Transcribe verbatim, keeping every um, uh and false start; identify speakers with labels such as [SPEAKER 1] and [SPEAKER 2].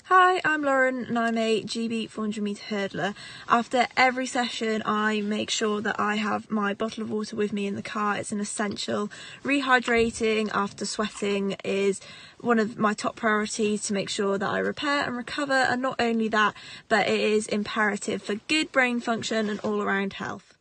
[SPEAKER 1] Hi, I'm Lauren and I'm a G B four hundred metre hurdler. After every session I make sure that I have my bottle of water with me in the car. It's an essential. Rehydrating after sweating is one of my top priorities to make sure that I repair and recover, and not only that, but it is imperative for good brain function and all around health.